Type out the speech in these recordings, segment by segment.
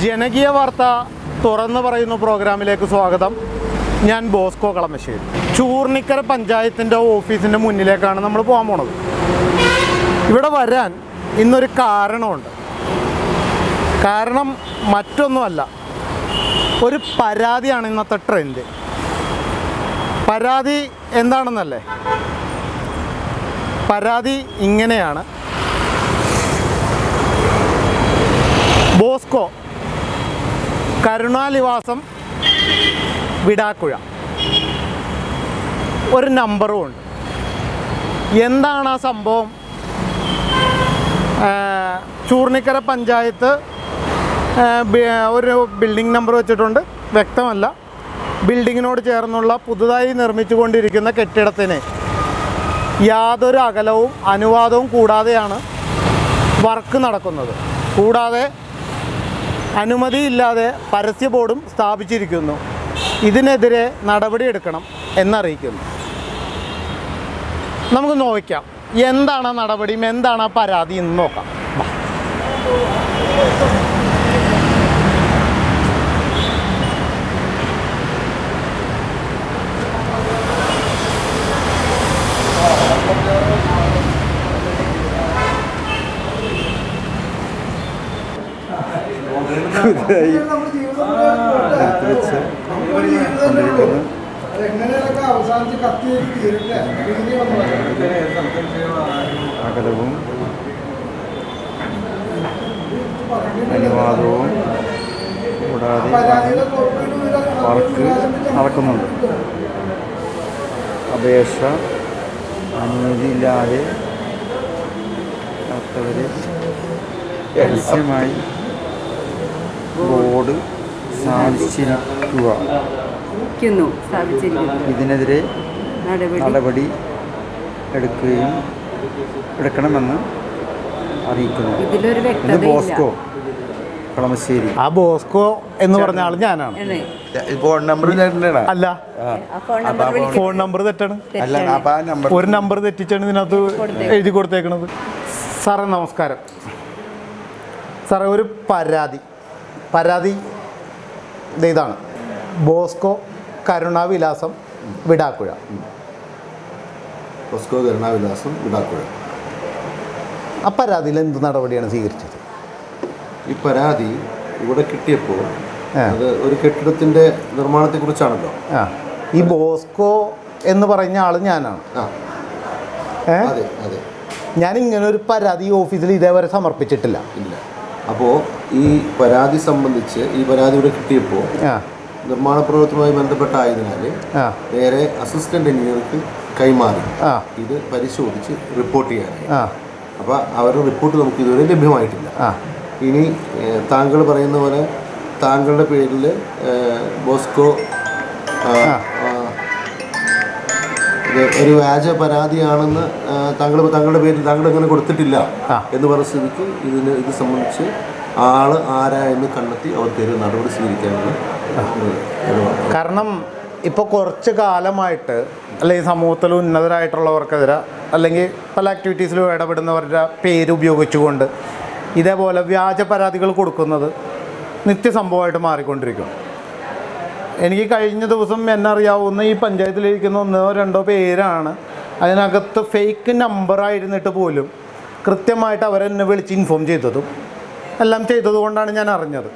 ജനകീയ വാർത്ത തുറന്നു പറയുന്ന പ്രോഗ്രാമിലേക്ക് സ്വാഗതം. ഞാൻ ബോസ്കോ കളമശ്ശേരി. ചൂർണിക്കര പഞ്ചായത്തിൻ്റെ ഓഫീസിൻ്റെ മുന്നിലേക്കാണ് നമ്മൾ പോകാൻ പോണത്. ഇവിടെ വരാൻ ഇന്നൊരു കാരണമുണ്ട്. കാരണം മറ്റൊന്നുമല്ല, ഒരു പരാതിയാണ് ഇന്നത്തെ ട്രെൻഡ്. പരാതി എന്താണെന്നല്ലേ? പരാതി ഇങ്ങനെയാണ്: ബോസ്കോ കരുണാനിവാസം വിടാക്കുഴ, ഒരു നമ്പറും ഉണ്ട്. എന്താണ് ആ സംഭവം? ചൂർണിക്കര പഞ്ചായത്ത് ഒരു ബിൽഡിംഗ് നമ്പർ വെച്ചിട്ടുണ്ട്, വ്യക്തമല്ല. ബിൽഡിങ്ങിനോട് ചേർന്നുള്ള പുതുതായി നിർമ്മിച്ചുകൊണ്ടിരിക്കുന്ന കെട്ടിടത്തിന് യാതൊരു അകലവും അനുവാദവും കൂടാതെയാണ് വർക്ക് നടക്കുന്നത്. കൂടാതെ അനുമതിയില്ലാതെ പരസ്യ ബോർഡും സ്ഥാപിച്ചിരിക്കുന്നു. ഇതിനെതിരെ നടപടിയെടുക്കണം എന്നറിയിക്കുന്നു. നമുക്ക് നോക്കാം എന്താണ് നടപടിയും എന്താണ് ആ പരാതി എന്ന് നോക്കാം. അകലവും അനുവാദവും കൂടാതെ വർക്ക് നടക്കുന്നുണ്ട്. അപേക്ഷ അനുമതിയില്ലാതെ നടത്തവരെ രഹസ്യമായി ബോർഡ് സ്ഥാപിച്ചിരിക്കുക. ഇതിനെതിരെ നടപടി എടുക്കണമെന്ന് അറിയിക്കുന്നു. ഇത് ബോസ്കോ കളമശ്ശേരി. ആ ബോസ്കോ എന്ന് പറഞ്ഞ ആൾ ഞാനാണ്. ഫോൺ നമ്പർ അല്ല, ഫോൺ നമ്പർ തെറ്റാണ്. ഒരു നമ്പർ തെറ്റിച്ചാണ് ഇതിനകത്ത് എഴുതി കൊടുത്തേക്കണത്. സാറേ നമസ്കാരം. സാറേ, ഒരു പരാതി ഇതാണ്: ബോസ്കോ കരുണാവിലാസം വിടാക്കുഴ. ബോസ്കോ കരുണാവിലാസം വിടാക്കുഴ. ആ പരാതിയിൽ എന്ത് നടപടിയാണ് സ്വീകരിച്ചത്? ഈ പരാതി ഇവിടെ കിട്ടിയപ്പോൾ അത് ഒരു കെട്ടിടത്തിൻ്റെ നിർമ്മാണത്തെക്കുറിച്ചാണല്ലോ. ഈ ബോസ്കോ എന്ന് പറഞ്ഞ ആൾ ഞാനാണ്. അതെ അതെ. ഞാൻ ഇങ്ങനെ ഒരു പരാതി ഈ ഓഫീസിൽ ഇതേവരെ സമർപ്പിച്ചിട്ടില്ല. ഇല്ല. അപ്പോൾ ഈ പരാതി സംബന്ധിച്ച് ഈ പരാതി ഇവിടെ കിട്ടിയപ്പോൾ നിർമ്മാണ പ്രവർത്തനവുമായി ബന്ധപ്പെട്ടായതിനാൽ നേരെ അസിസ്റ്റന്റ് എഞ്ചിനീയർക്ക് കൈമാറി ഇത് പരിശോധിച്ച് റിപ്പോർട്ട് ചെയ്യാനായി. അപ്പോൾ അവരുടെ റിപ്പോർട്ട് നമുക്ക് ഇതുവരെ ലഭ്യമായിട്ടില്ല. ഇനി താങ്കൾ പറയുന്ന പോലെ താങ്കളുടെ പേരിൽ ബോസ്കോ ഒരു വ്യാജ പരാതിയാണെന്ന് താങ്കളുടെ പേരിൽ താങ്കൾ അങ്ങനെ കൊടുത്തിട്ടില്ല എന്ന് പറഞ്ഞ സ്ഥിതിക്ക് ഇത് സംബന്ധിച്ച് ആള് ആരാ എന്ന് കണ്ടെത്തി അവർക്കൊരു നടപടി സ്വീകരിക്കാനുള്ള. കാരണം ഇപ്പോൾ കുറച്ച് കാലമായിട്ട് അല്ലെങ്കിൽ സമൂഹത്തിൽ ഉന്നതരായിട്ടുള്ളവർക്കെതിരെ അല്ലെങ്കിൽ പല ആക്ടിവിറ്റീസിലും ഇടപെടുന്നവരുടെ പേര് ഉപയോഗിച്ചുകൊണ്ട് ഇതേപോലെ വ്യാജ പരാതികൾ കൊടുക്കുന്നത് നിത്യസംഭവമായിട്ട് മാറിക്കൊണ്ടിരിക്കും. എനിക്ക് കഴിഞ്ഞ ദിവസം എന്നെ അറിയാവുന്ന ഈ പഞ്ചായത്തിലിരിക്കുന്ന 1-2 പേരാണ് അതിനകത്ത് ഫേക്ക് നമ്പറായിരുന്നിട്ട് പോലും കൃത്യമായിട്ട് അവരെന്നെ വിളിച്ച് ഇൻഫോം ചെയ്തതും എല്ലാം ചെയ്തതുകൊണ്ടാണ് ഞാൻ അറിഞ്ഞത്.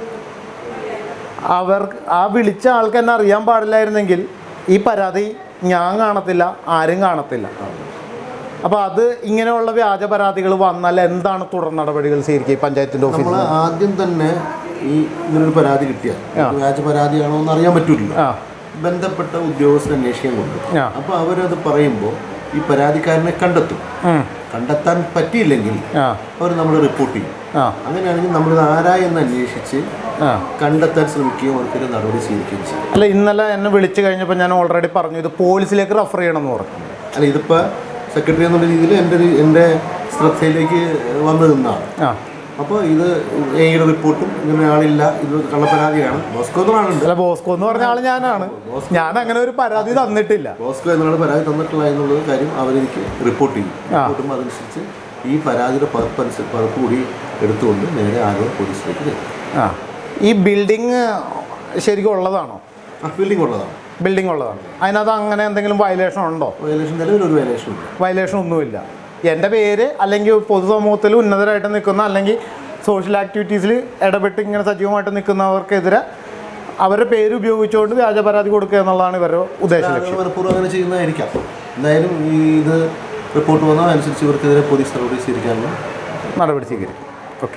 ആ വിളിച്ച ആൾക്ക് എന്നെ അറിയാൻ പാടില്ലായിരുന്നെങ്കിൽ ഈ പരാതി ഞാൻ കാണത്തില്ല, ആരും കാണത്തില്ല. അപ്പോൾ അത് ഇങ്ങനെയുള്ള വ്യാജ പരാതികൾ വന്നാൽ എന്താണ് തുടർ നടപടികൾ സ്വീകരിക്കുക ഈ പഞ്ചായത്തിൻ്റെ ഓഫീസിൽ? ആദ്യം തന്നെ ഈ ഇങ്ങനൊരു പരാതി കിട്ടിയാൽ വ്യാജ പരാതിയാണോ എന്ന് അറിയാൻ പറ്റില്ല. ബന്ധപ്പെട്ട ഉദ്യോഗസ്ഥർ അന്വേഷിക്കാൻ കൊണ്ടു. അപ്പോൾ അവരത് പറയുമ്പോൾ ഈ പരാതിക്കാരനെ കണ്ടെത്താൻ പറ്റിയില്ലെങ്കിൽ അവർ നമ്മൾ റിപ്പോർട്ട് ചെയ്യും. അങ്ങനെയാണെങ്കിൽ നമ്മൾ ആരായെന്ന് അന്വേഷിച്ച് കണ്ടെത്താൻ ശ്രമിക്കുകയും അവർക്കൊരു നടപടി സ്വീകരിക്കുകയും ചെയ്യും. അല്ല, ഇന്നലെ എന്നെ വിളിച്ചു കഴിഞ്ഞപ്പോൾ ഞാൻ ഓൾറെഡി പറഞ്ഞു ഇത് പോലീസിലേക്ക് റെഫർ ചെയ്യണമെന്ന് പറഞ്ഞു. അല്ല, ഇതിപ്പോൾ സെക്രട്ടറി എന്നുള്ള രീതിയിൽ എൻ്റെ ശ്രദ്ധയിലേക്ക് വന്നു നിന്നാണ്. അപ്പോൾ ഇത് ഏയുടെ റിപ്പോർട്ടും ഇങ്ങനെ ആളില്ല, ഇത് കള്ളപ്പരാതിയാണ്. ബോസ്കോ അല്ല, ബോസ്കോ എന്ന് പറഞ്ഞ ആൾ ഞാനാണ്. ഞാൻ അങ്ങനെ ഒരു പരാതി തന്നിട്ടില്ല. ബോസ്കോ എന്നുള്ള പരാതി തന്നിട്ടില്ല എന്നുള്ള കാര്യം അവരെനിക്ക് റിപ്പോർട്ട് ചെയ്യും. റിപ്പോർട്ടുമ്പോൾ അതനുസരിച്ച് ഈ പരാതിയുടെ പകർപ്പ് കൂടി എടുത്തുകൊണ്ട് നേരെ ആലുവ പോലീസിലേക്ക് തരും. ഈ ബിൽഡിങ് ശരിക്കും ഉള്ളതാണോ? ബിൽഡിംഗ് ഉള്ളതാണ്. ബിൽഡിംഗ് ഉള്ളതാണ്. അതിനകത്ത് അങ്ങനെ എന്തെങ്കിലും വയലേഷൻ ഉണ്ടോ? വയലേഷൻ നിലവിൽ ഒരു വയലേഷനും ഇല്ല. വയലേഷൻ ഒന്നുമില്ല. എൻ്റെ പേര് അല്ലെങ്കിൽ പൊതുസമൂഹത്തിൽ ഉന്നതരായിട്ട് നിൽക്കുന്ന അല്ലെങ്കിൽ സോഷ്യൽ ആക്ടിവിറ്റീസിൽ ഇടപെട്ട് ഇങ്ങനെ സജീവമായിട്ട് നിൽക്കുന്നവർക്കെതിരെ അവരുടെ പേര് ഉപയോഗിച്ചുകൊണ്ട് വ്യാജ പരാതി കൊടുക്കുക എന്നുള്ളതാണ് ഇവരുടെ ഉദ്ദേശ ലക്ഷ്യം. മനഃപൂർവ്വം അങ്ങനെ ചെയ്യുന്നതായിരിക്കാം. എന്തായാലും ഇത് റിപ്പോർട്ട് വന്നാൽ അനുസരിച്ച് ഇവർക്കെതിരെ പോലീസ് നടപടി സ്വീകരിക്കും. ഓക്കെ.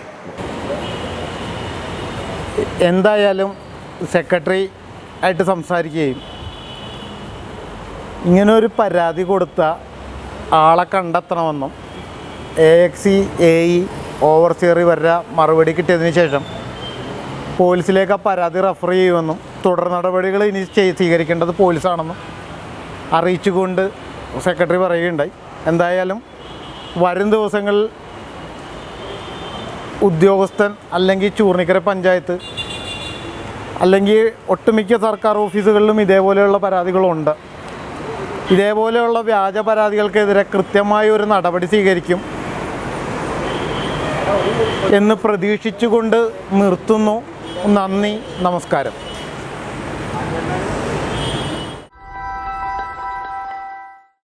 എന്തായാലും സെക്രട്ടറി ആയിട്ട് സംസാരിക്കുകയും ഇങ്ങനൊരു പരാതി കൊടുത്ത ആളെ കണ്ടെത്തണമെന്നും AXE AE ഓവർസിയർ ഇവരുടെ മറുപടി കിട്ടിയതിന് ശേഷം പോലീസിലേക്ക് ആ പരാതി റെഫർ ചെയ്യുമെന്നും തുടർ നടപടികൾ ഇനി സ്വീകരിക്കേണ്ടത് പോലീസാണെന്നും അറിയിച്ചുകൊണ്ട് സെക്രട്ടറി പറയുകയുണ്ടായി. എന്തായാലും വരും ദിവസങ്ങളിൽ ഉദ്യോഗസ്ഥൻ അല്ലെങ്കിൽ ചൂർണിക്കര പഞ്ചായത്ത് അല്ലെങ്കിൽ ഒട്ടുമിക്ക സർക്കാർ ഓഫീസുകളിലും ഇതേപോലെയുള്ള പരാതികളുണ്ട്. ഇതേപോലെയുള്ള വ്യാജ പരാതികൾക്കെതിരെ കൃത്യമായ ഒരു നടപടി സ്വീകരിക്കും എന്ന് പ്രതീക്ഷിച്ചുകൊണ്ട് നിർത്തുന്നു. നന്ദി, നമസ്കാരം.